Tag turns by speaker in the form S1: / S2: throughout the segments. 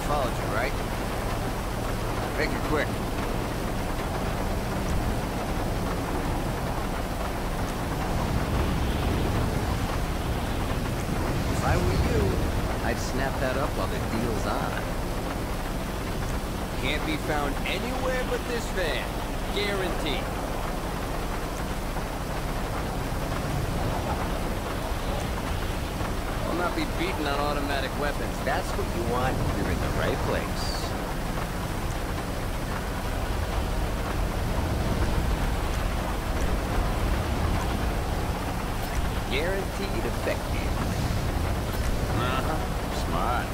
S1: followed you, right? Make it quick. If I were you, I'd snap that up while the deal's on.
S2: Can't be found anywhere but this van. Guaranteed. I'll not be beaten on automatic weapons.
S1: That's what you want, you're in the right place. Guaranteed effective.
S2: Uh-huh. Smart.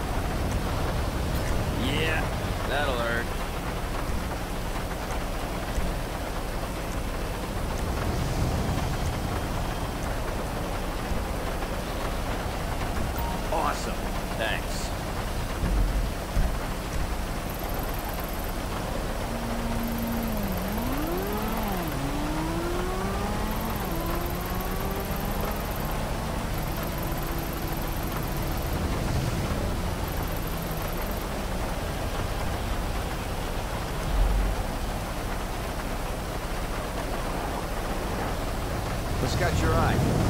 S2: Yeah, that'll hurt. Awesome. Thanks.
S1: What's got your eye?